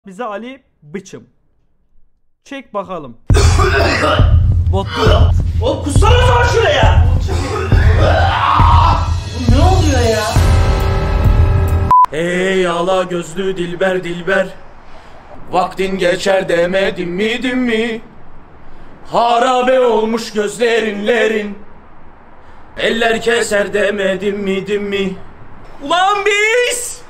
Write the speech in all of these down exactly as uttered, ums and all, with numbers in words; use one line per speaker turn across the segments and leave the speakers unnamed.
Bize Ali Biçim. Çek bakalım. Botlu.
Oğlum kussana lan şuraya. Bu ne oluyor ya?
Ey ala gözlü dilber dilber, vaktin geçer demedim mi dim mi? Harabe olmuş gözlerinlerin, eller keser demedim mi dim mi? Ulan biz!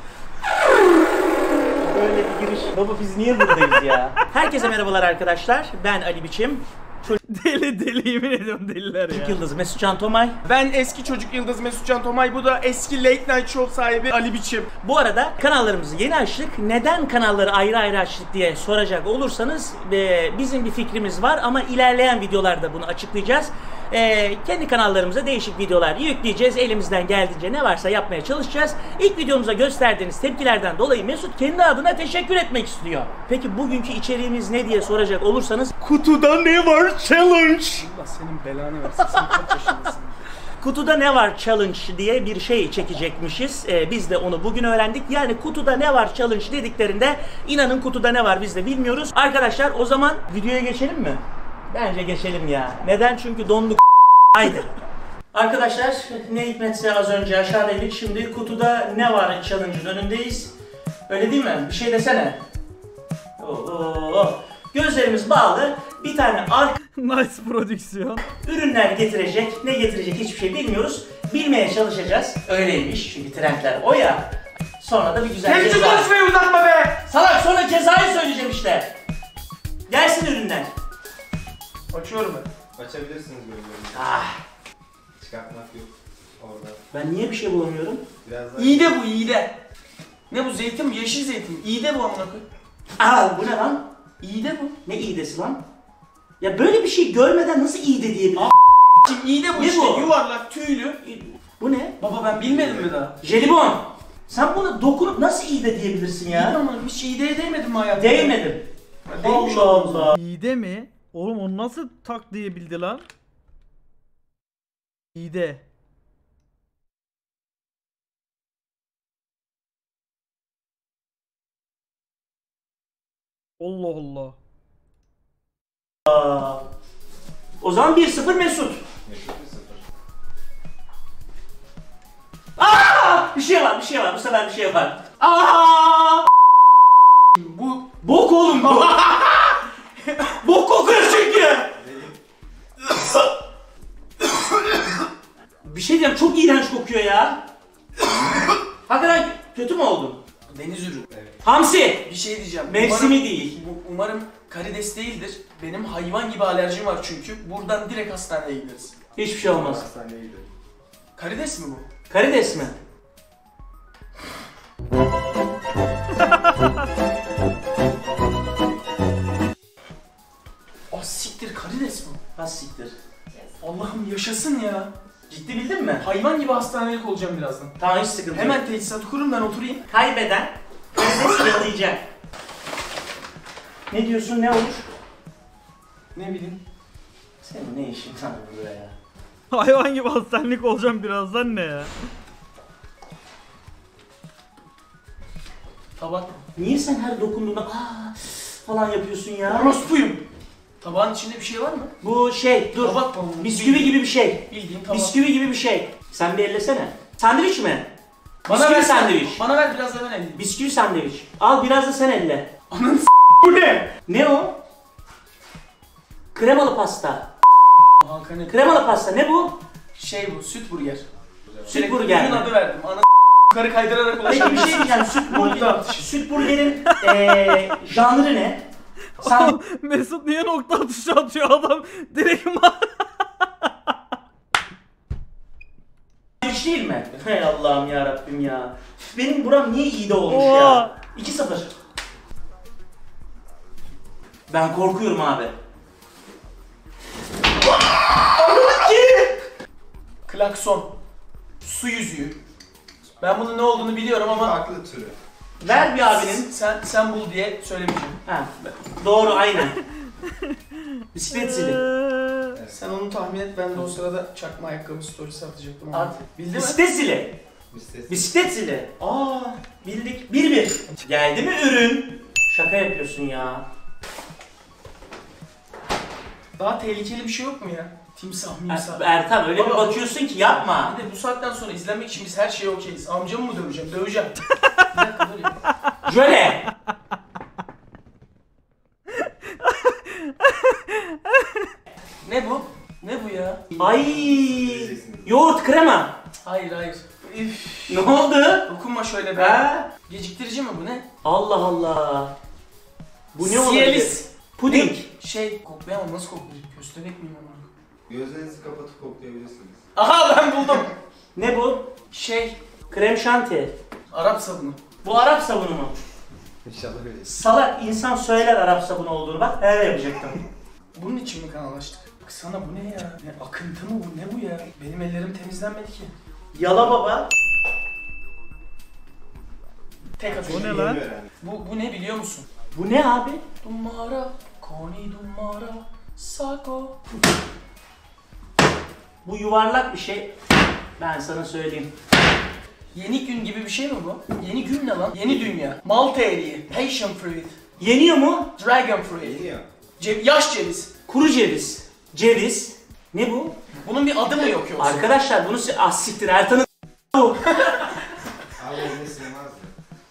Böyle bir giriş. Baba biz niye buradayız ya? Herkese merhabalar arkadaşlar. Ben Ali Biçim.
Deli deli yemin ediyorum deliler
Çocuk
ya.
Yıldızı Mesutcan Tomay.
Ben eski çocuk yıldız Mesutcan Tomay, bu da eski Late Night Show sahibi Ali Biçim.
Bu arada kanallarımızı yeni açtık. Neden kanalları ayrı ayrı açtık diye soracak olursanız e, bizim bir fikrimiz var ama ilerleyen videolarda bunu açıklayacağız. E, kendi kanallarımıza değişik videolar yükleyeceğiz. Elimizden geldiğince ne varsa yapmaya çalışacağız. İlk videomuza gösterdiğiniz tepkilerden dolayı Mesut kendi adına teşekkür etmek istiyor. Peki bugünkü içeriğimiz ne diye soracak olursanız
Kutuda ne var challenge? Allah senin belanı versin, sen kaç yaşındasın?
Kutuda ne var challenge diye bir şey çekecekmişiz. Ee, biz de onu bugün öğrendik. Yani kutuda ne var challenge dediklerinde inanın kutuda ne var biz de bilmiyoruz. Arkadaşlar o zaman videoya geçelim mi? Bence geçelim ya. Neden? Çünkü donduk. Haydi. Arkadaşlar ne hikmetse az önce aşağıdaydık. Şimdi kutuda ne var challenge'ın önündeyiz. Öyle değil mi? Bir şey desene. Oo. Gözlerimiz bağlı. Bir tane arka
Nice prodüksiyon.
ürünler getirecek. Ne getirecek hiçbir şey bilmiyoruz. Bilmeye çalışacağız. Öyleymiş çünkü trendler o ya. Sonra da bir güzel
Kendisi
ceza.
konuşmayı uzatma be!
Salak sonra cezayı söyleyeceğim işte. Gelsin ürünler.
Açıyorum ben.
Açabilirsiniz böyle.
Ah,
Çıkartmak yok orada.
ben niye bir şey bulamıyorum?
Biraz daha...
İyi de bu, iyi de. Ne bu, zeytin mi? Yeşil zeytin mi? İyi de bu amına koy.
Aa bu ne lan? İğde bu. Ne iğdesi lan? Ya böyle bir şey görmeden nasıl iğde diyebilirim?
Şimdi iyi de bu
Ne
işte,
bu?
yuvarlak, tüylü.
Bu ne?
Baba ben bilmedim mi daha?
Jelibon. Sen bunu dokunup nasıl iğde diyebilirsin
İyi
ya?
ama hiç iğdeye değmedim mi hayatımda?
Değmedim.
Ha, değmiş
Allah
oldum.
Allah.
İyi de mi? Oğlum onu nasıl tak diyebildi lan? İyi de. Allah Allah.
O zaman bir sıfır Mesut.
Meşhur bir sıfır.
Aa! Bir şey var, bir şey var. Bu sefer bir şey var. Aa!
Bu
Bok oğlum bu. Bok kokuyor çünkü. Bir şey diyeceğim, çok iğrenç kokuyor ya. Hakikaten kötü mü oldu?
deniz ürünü.
Hamsi.
Bir şey diyeceğim.
Mevsimi
Umarım-
değil.
Bu, umarım karides değildir. Benim hayvan gibi alerjim var çünkü. Buradan direkt hastaneye gideriz.
Hiçbir şey olmaz.
Hastaneye gidelim.
Karides mi bu?
Karides mi?
Ah siktir, karides mi?
Ha siktir.
Allah'ım yaşasın ya.
Ciddi bildin mi?
Hayvan gibi hastanelik olacağım birazdan.
Tamam hiç sıkıntı yok.
Hemen teçhizatı kurun, ben oturayım.
Kaybeden karides yalayacak. Ne diyorsun, ne olur?
Ne bileyim.
Senin ne işin var burada ya?
Hayvan gibi hastanelik olacağım birazdan ne ya?
Tabak.
Niye sen her dokunduğunda aa falan yapıyorsun ya?
Orospuyum. Tabağın içinde bir şey var mı?
Bu şey, dur.
Tabak mı?
Bisküvi gibi bir şey.
Bildiğin tabak.
Bisküvi gibi bir şey. Sen bir ellesene. Sandviç mi?
Bana
Bisküvi
ver
sandviç.
Bana ver biraz da ben eleyeyim.
Bisküvi sandviç. Al biraz da sen elle.
Ananı s*** bu ne?
Ne o? Kremalı pasta.
Hakan ne?
Kremalı pasta ne bu?
Şey bu, süt burger.
Süt burger
Ürün
mi?
adı verdim. Ana yukarı kaydırarak
Peki bir şey
ulaşabilirsin.
diyeceğim. Süt burger,
Nokta.
süt burgerin eee janrı ne? Sen
Mesut niye nokta atışı atıyor adam? Direkt ma-
sandviç değil mi? Hay Allah'ım ya Rabbim ya. Benim buram niye iyi de olmuş
Oha.
ya? iki sıfır. Ben korkuyorum abi.
Klakson. Su yüzüğü. Ben bunun ne olduğunu biliyorum ama
Farklı türü.
Ver bir abinin.
sen sen bul diye söylemeyeceğim.
Ha, doğru aynen. Bisiklet zili.
Eee,
Sen onu tahmin et, ben de o sırada çakma ayakkabı storiesi atacaktım ama.
At.
Bildin mi?
Bisiklet zili.
Bisiklet.
Bisiklet zili. Aa, bildik. Bir bir. Geldi mi ürün? Şaka yapıyorsun ya.
Daha tehlikeli bir şey yok mu ya? Timsah, mimsah.
Er- Ertan öyle bir
Baba,
bakıyorsun ki yapma.
Bir de bu saatten sonra izlenmek için biz her şeye okeyiz. Amcamı mı döveceğim? Döveceğim. Bir dakika dur ya.
Jöle.
Ne bu? Ne bu ya?
Ay. Yoğurt krema.
Hayır hayır. Üf.
Ne oldu?
Dokunma şöyle be.
Ha?
Geciktirici mi bu ne?
Allah Allah. Bu ne olabilir?
Siyelis.
Puding.
Şey koklayamam, nasıl koklayacak? Köstebek miyim ama?
Gözlerinizi kapatıp koklayabilirsiniz.
Aha ben buldum.
Ne bu?
Şey
Krem şanti.
Arap sabunu.
Bu Arap sabunu mu?
İnşallah öyle.
Salak insan söyler Arap sabunu olduğunu, bak öyle yapacaktım.
Bunun için mi kanal açtık? Sana bu ne ya? Ne akıntı mı bu? Ne bu ya? Benim ellerim temizlenmedi ki.
Yala baba.
Tek
O
atacağım.
ne lan?
Bu, bu ne biliyor musun?
Bu ne abi?
Dumara, koni dumara, sako.
Bu yuvarlak bir şey. Ben sana söyleyeyim.
Yeni gün gibi bir şey mi bu? Yeni gün ne lan? Yeni dünya. Malta eriği, passion fruit,
Yeniyor mu?
dragon fruit,
Yeniyor.
Ce- yaş ceviz.
Kuru ceviz. Ceviz. Ne bu?
Bunun bir adı mı yok yoksa?
Arkadaşlar bunu se- ah siktir Ertan'ın bu.
Abi eline sığmazdı.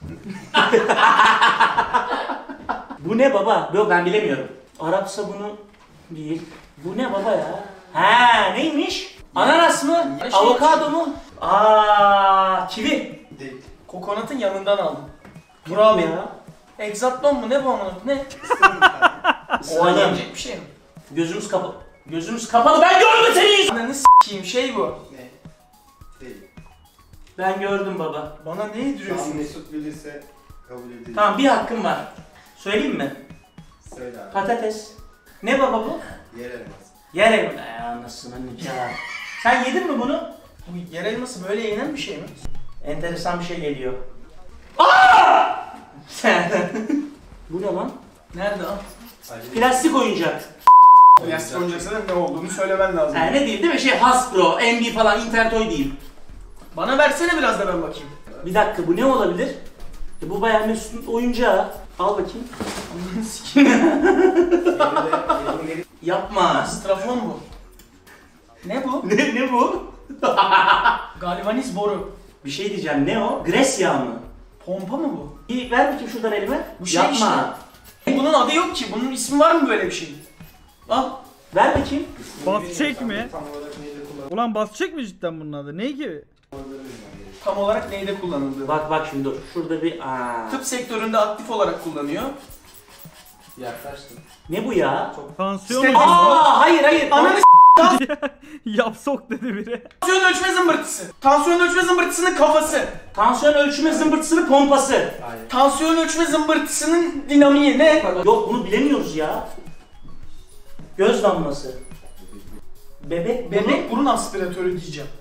Bu ne baba? Yok ben bilemiyorum. Arap sabunu değil. Bu ne baba ya? Ha neymiş? Ananas mı?
Ya şey-
Avokado mu? Aa kivi.
Değil.
Kokonatın yanından aldım.
Dur
Dur abi.
ya.
Exatlon mu ne bu amına? Ne?
O adam.
Yenecek bir şey mi?
Gözümüz kapalı. Gözümüz kapalı. Ben gördüm seni yüzü.
Ananı s**eyim şey bu.
Ne? Değil.
Ben gördüm baba.
Bana ne
Şu an
yediriyorsun?
Mesut bilirse kabul edeyim.
Tamam bir hakkım var. Söyleyeyim mi?
Söyle abi.
Patates. Ne baba bu?
Yer elması.
Yer elma. Ee, anasını nikah. Sen yedin mi bunu?
Bu yer elması böyle yenen bir şey mi?
Enteresan bir şey geliyor. Aa! Sen. Bu ne lan?
Nerede lan?
Ali.
Plastik oyuncak.
Plastik oyuncakların ne olduğunu söylemen lazım.
Ha, ne değil değil mi? Şey Hasbro, N B falan, Intertoy değil.
Bana versene biraz da ben bakayım.
Bir dakika bu ne olabilir? E, bu bayağı Mesut'un oyuncağı. Al bakayım.
Ananı s**eyim.
Elinde- elinde-
Yapma.
Strafon bu. Ne bu?
Ne, ne bu?
Galvaniz boru.
Bir şey diyeceğim. Ne o? Gres yağı mı?
Pompa mı bu?
Bir ver bakayım şuradan elime.
Bu şey
Yapma.
Bunun adı yok ki. Bunun ismi var mı böyle bir şey? Al.
Ver bakayım.
Basçek mi?
Tam olarak neyle kullanıldığını
Ulan basçek mi cidden bunun adı? Ne ki?
bilmem gerekiyor.
Tam olarak neyde kullanıldığı.
Bak bak şimdi dur. Şurada bir aa.
Tıp sektöründe aktif olarak kullanıyor.
Yaklaştım.
Ne bu ya?
Tansiyon
İşte-
mu?
Aa hayır hayır.
Ananı
Yap sok dedi biri.
Tansiyon ölçme zımbırtısı. Tansiyon ölçme zımbırtısının kafası.
Tansiyon ölçme zımbırtısının pompası.
Hayır.
Tansiyon ölçme zımbırtısının dinamiği ne?
Yok bunu bilemiyoruz ya. Göz damlası. Bebek
Bebek burun aspiratörü diyeceğim.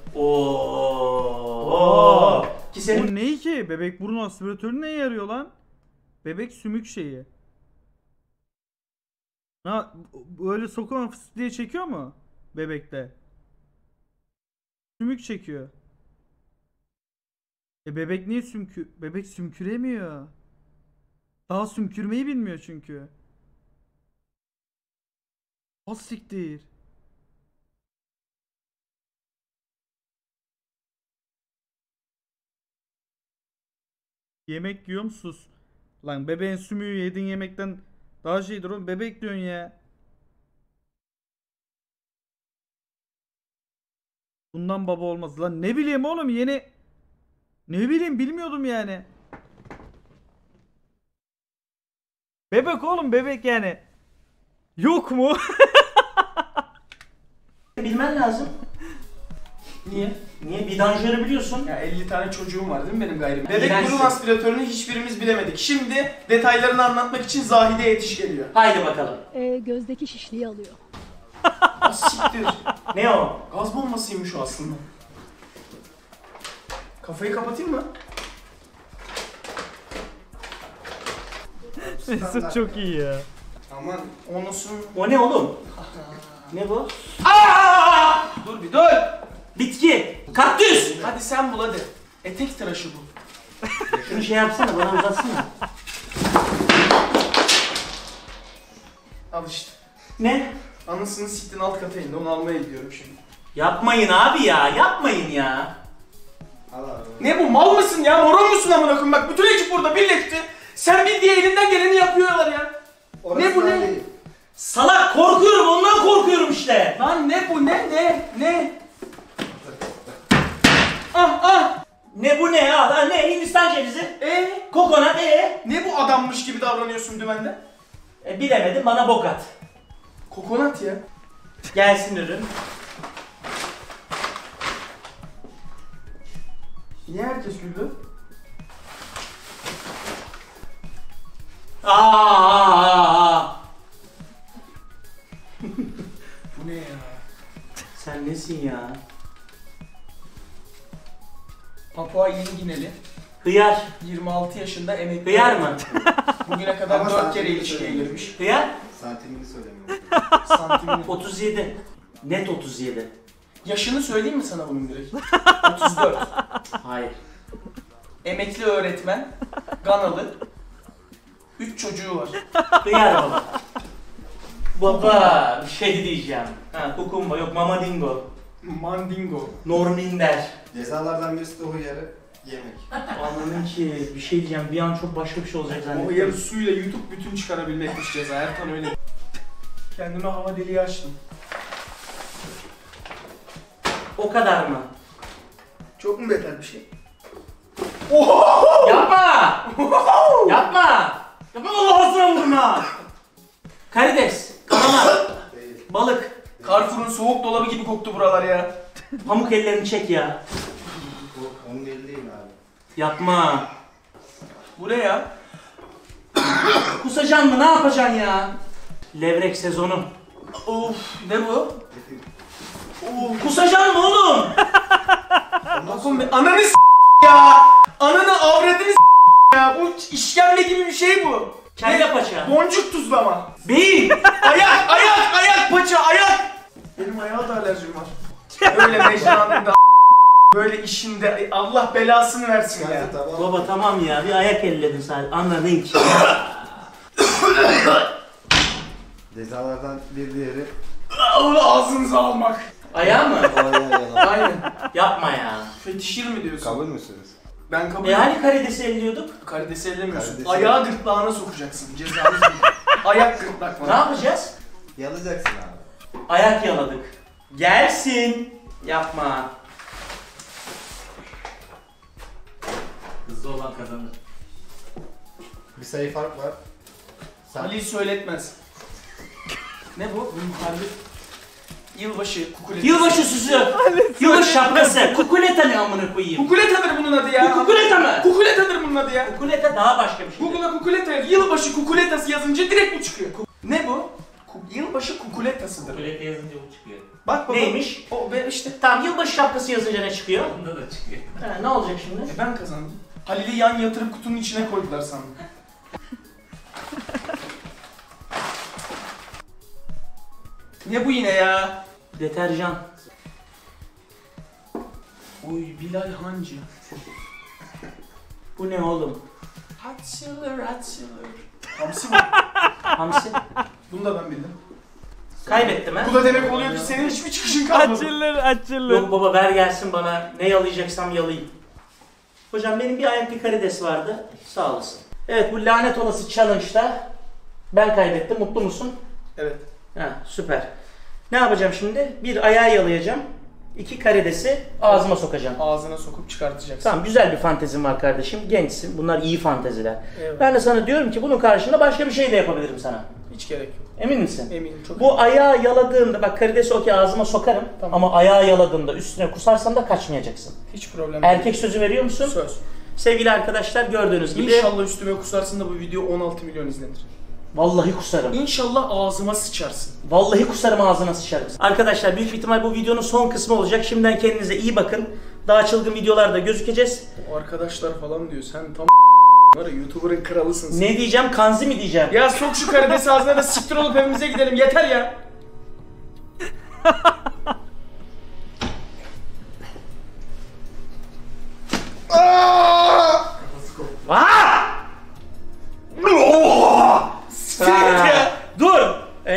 Oo. Ki senin
Bu ne ki? Bebek burun aspiratörü neye yarıyor lan? Bebek sümük şeyi. Ha böyle sokama fıs diye çekiyor mu? Bebekte. Sümük çekiyor. E bebek niye sümkü? Bebek sümküremiyor. Daha sümkürmeyi bilmiyor çünkü. O siktir. Yemek yiyorum sus. Lan bebeğin sümüğü yediğin yemekten daha şeydir oğlum. Bebek diyorsun ya. Bundan baba olmaz. Lan ne bileyim oğlum yeni. Ne bileyim bilmiyordum yani. Bebek oğlum bebek yani. Yok mu?
bilmen lazım.
Niye?
Niye? Vidanjörü biliyorsun.
Ya elli tane çocuğum var değil mi benim gayrim? Bebek
İğrençsin.
burun aspiratörünü hiçbirimiz bilemedik. Şimdi detaylarını anlatmak için Zahide Yetiş geliyor.
Haydi bakalım.
Ee, gözdeki şişliği alıyor.
Ah siktir.
Ne o?
Gaz bombasıymış o aslında. Kafayı kapatayım mı?
Mesut çok iyi ya.
Aman.
Onusun...
O ne oğlum? Ne bu?
Dur bir dur!
Bitki. Kaktüs.
Hadi sen bul hadi. Etek tıraşı bu.
Şunu şey yapsana bana uzatsana.
Al işte.
Ne?
Anasını siktin alt kata indi. Onu almaya gidiyorum şimdi.
Yapmayın abi ya, yapmayın ya.
Al abi.
Ne bu, mal mısın ya? Moron musun amına koyayım? Bak bütün ekip burada birleşti. Sen bil diye elinden geleni yapıyorlar ya.
Orası
Ne bu, ne?
değil.
Salak, korkuyorum, ondan korkuyorum işte.
Lan ne bu, ne ne ne? Ah ah.
Ne bu ne ya? Ha, ne? Hindistan cevizi,
E
kokonat, e?
ne bu adammış gibi davranıyorsun dümende?
e bilemedim, bana bok at.
Kokonat ya.
Gelsin ürün.
Niye herkes güldü?
Aa!
Bu ne ya?
Sen nesin ya?
Papua Yeni Gineli.
Hıyar.
yirmi altı yaşında emekli.
Hıyar mı?
Bugüne kadar
Ama
dört
santimini
kere ilişkiye
söylemiyor.
girmiş.
Hıyar?
Santimini söylemiyorum.
Santimini.
otuz yedi. Net otuz yedi.
Yaşını söyleyeyim mi sana bunun direkt? otuz dört.
Hayır.
Emekli öğretmen. Ganalı. üç çocuğu var.
Hıyar baba. Baba bir şey diyeceğim. Ha, kukumba yok, mama dingo.
Mandingo.
Norminder.
Cezalardan birisi de o yarı yemek.
Anladım ki bir şey diyeceğim, bir an çok başka bir şey olacak
O
zannettim.
yarı suyla YouTube bütün çıkarabilmekmiş ceza. Ertan öyle. Kendime hava deliği açtım.
O kadar mı?
Çok mu beter bir şey?
Yapma! Yapma! Yapma, ağzına vurma! Karides, kalamar,
Değil.
balık.
Carrefour'un soğuk dolabı gibi koktu buralar ya.
Pamuk ellerini çek ya.
Bu onun eli değil abi.
Yapma.
Bu ne ya?
Kusacaksın mı? Ne yapacaksın ya? Levrek sezonu.
Of, ne bu? Of.
Kusacaksın mı oğlum?
Bakın be, ananı s*** ya. Ananı avradını s*** ya. Bu işkembe gibi bir şey bu.
Kelle
Ne?
paça.
Boncuk tuzlama.
Beyin.
Ayak, ayak, ayak paça, ayak. Benim ayağa da alerjim var. Böyle mecranında böyle işinde Allah belasını versin ya.
Yani tamam.
Baba tamam ya, bir ayak elledin sadece. Anladın ki.
Cezalardan bir diğeri.
Onu ağzınıza almak.
Ayağı mı?
Ayağı yalan.
Aynen.
Yapma ya.
Fetişir mi diyorsun?
Kabul müsünüz?
Ben kabul
E hani karidesi elliyorduk?
Karidesi ellemiyorsun.
Karidesi-
Ayağı gırtlağına sokacaksın. Cezamız bu. Ayak gırtlak
Ne
var.
yapacağız?
Yalayacaksın abi.
Ayak yaladık. Gelsin. Yapma. Hızlı olan kazanır.
Bir sayı fark var. Sen
Ali söyletmez. Ne bu? Muhalif. Yılbaşı kukuleta.
Yılbaşı süsü. Yılbaşı şapkası. Kukuleta ne amına koyayım?
Kukuletadır bunun adı ya.
Bu kukuleta mı?
Kukuletadır bunun adı ya.
Kukuleta daha başka bir şey.
Google'a kukuleta yaz. Yılbaşı kukuletası yazınca direkt bu çıkıyor. Ne bu? Ku- Yılbaşı kukuletasıdır.
Kukuleta yazınca bu çıkıyor.
Bak baba.
Neymiş?
O ben işte.
Tamam, yılbaşı şapkası yazınca ne çıkıyor? Bunda da çıkıyor. Ha, ne olacak şimdi?
E ben kazandım. Halil'i yan yatırıp kutunun içine koydular sandım. Ne bu yine ya?
Deterjan.
Oy Bilal Hancı.
Bu ne oğlum?
Açılır açılır. Hamsi bu.
Hamsi.
Bunu da ben bildim.
Kaybettim ha?
Bu da demek oluyor ki senin hiçbir çıkışın kalmadı.
Açılır açılır.
Yok baba, ver gelsin bana. Ne yalayacaksam yalayayım. Hocam benim bir ayak bir karides vardı. Sağ olasın. Evet, bu lanet olası challenge'da ben kaybettim. Mutlu musun?
Evet.
Ha, süper. Ne yapacağım şimdi? Bir ayağı yalayacağım. İki karidesi ağzıma sokacağım.
Ağzına sokup çıkartacaksın.
Tamam, güzel bir fantezim var kardeşim. Gençsin. Bunlar iyi fanteziler.
Evet.
Ben de sana diyorum ki bunun karşında başka bir şey de yapabilirim sana.
Hiç gerek yok.
Emin misin?
Eminim çok.
Bu ayağı yaladığımda, bak karidesi okey ağzıma sokarım.
Tamam.
Ama ayağı yaladığımda üstüne kusarsam da kaçmayacaksın.
Hiç problem değil.
Erkek sözü veriyor musun?
Söz.
Sevgili arkadaşlar, gördüğünüz gibi
İnşallah üstüme kusarsın da bu video on altı milyon izlenir.
vallahi kusarım.
İnşallah ağzıma sıçarsın.
Vallahi kusarım, ağzına sıçarım. Arkadaşlar büyük ihtimal bu videonun son kısmı olacak. Şimdiden kendinize iyi bakın. Daha çılgın videolarda gözükeceğiz.
O arkadaşlar falan diyor. Sen tam var ya YouTuber'ın kralısın sen.
Ne diyeceğim? Kanzi mi diyeceğim?
Ya sok şu karidesi ağzına da siktir olup evimize gidelim. Yeter ya.
Aa!
Siktir git ya.
Dur!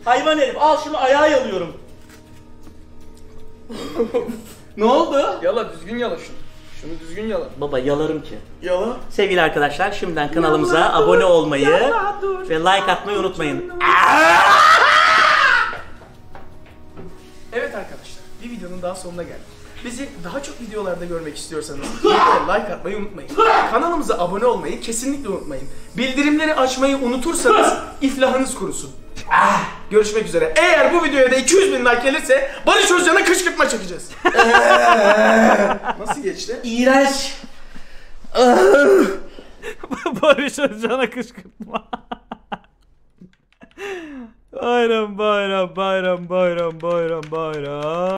Hayvan herif al şunu ayağa yalıyorum. Ne oldu?
Yala düzgün yala şunu. Şunu düzgün yala.
Baba yalarım ki.
Yala.
Sevgili arkadaşlar şimdiden kanalımıza abone olmayı ve like atmayı unutmayın.
Evet arkadaşlar, bir videonun daha sonuna geldik. Bizi daha çok videolarda görmek istiyorsanız videoya like atmayı unutmayın. Kanalımıza abone olmayı kesinlikle unutmayın. Bildirimleri açmayı unutursanız iflahınız kurusun. Görüşmek üzere. Eğer bu videoya da iki yüz bin like gelirse Barış Özcan'a kışkırtma çekeceğiz. Nasıl geçti?
İğrenç.
Barış Özcan'a kışkırtma. Bayram bayram bayram bayram bayram bayram.